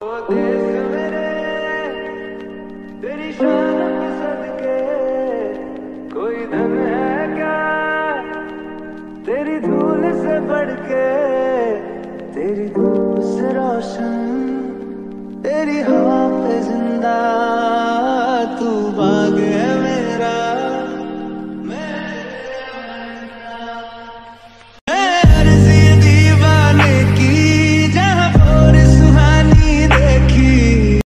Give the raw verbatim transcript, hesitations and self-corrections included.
ओ देश मेरे तेरी शान के सदके कोई धन है क्या तेरी धूल से बढ़ के, तेरी धूप से रोशन तेरी हवा पे जिंदा